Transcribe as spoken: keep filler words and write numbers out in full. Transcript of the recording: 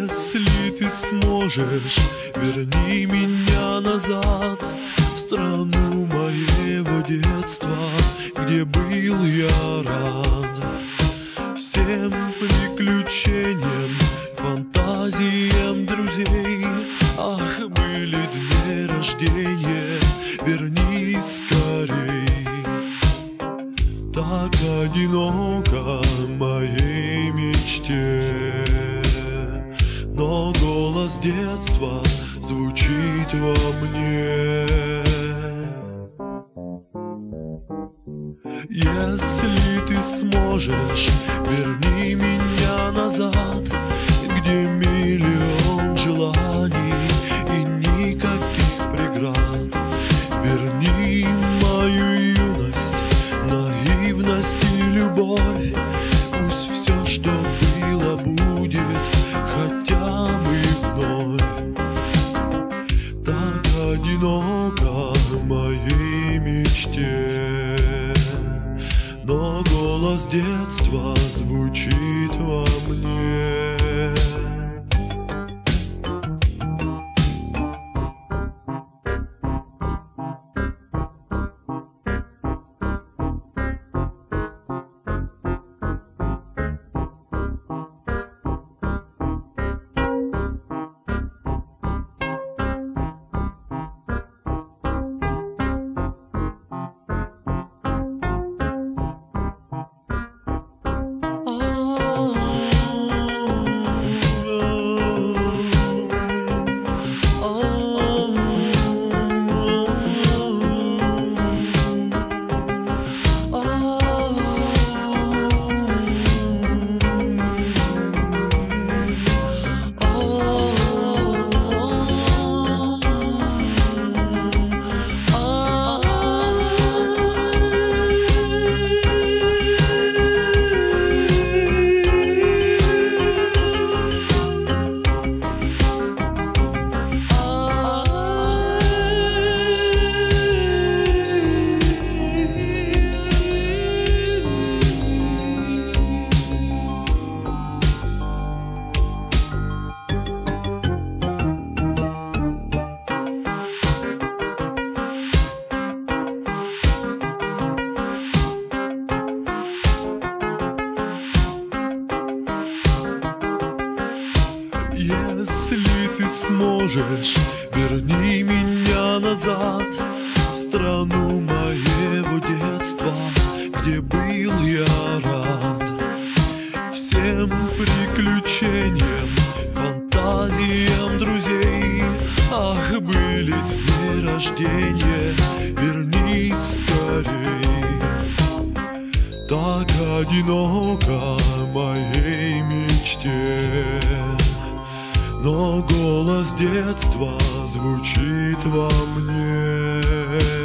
Если ты сможешь, верни меня назад в страну моего детства, где был я рад всем приключениям, фантазиям друзей. Ах, были дни рождения, вернись скорей. Так одиноко моей мечте, но голос детства звучит во мне. Если ты сможешь, верни меня назад, где миллион желаний и никаких преград. Верни мою юность, наивность и любовь. Пусть все, что было, будет хотя бы вновь. Так одиноко моей мечте, но голос детства звучит во мне. Если ты сможешь, верни меня назад в страну моего детства, где был я рад всем приключениям, фантазиям друзей. Ах, были дни рождения, вернись скорей. Так одиноко моей мечте, но голос детства звучит во мне.